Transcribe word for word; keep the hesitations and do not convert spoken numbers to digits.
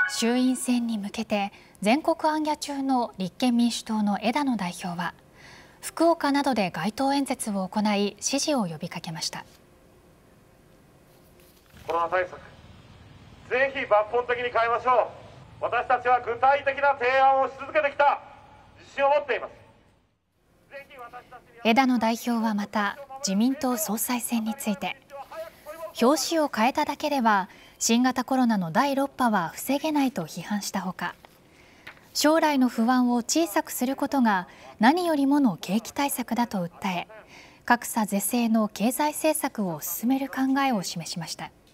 衆院選に向けて全国行脚中の立憲民主党の枝野代表は福岡などで街頭演説を行い支持を呼びかけました。 コロナ対策、ぜひ抜本的に変えましょう。私たちは具体的な提案をし続けてきた自信を持っています。 枝野代表はまた自民党総裁選について、表紙を変えただけでは新型コロナのだいろっぱは防げないと批判したほか、将来の不安を小さくすることが何よりもの景気対策だと訴え、格差是正の経済政策を進める考えを示しました。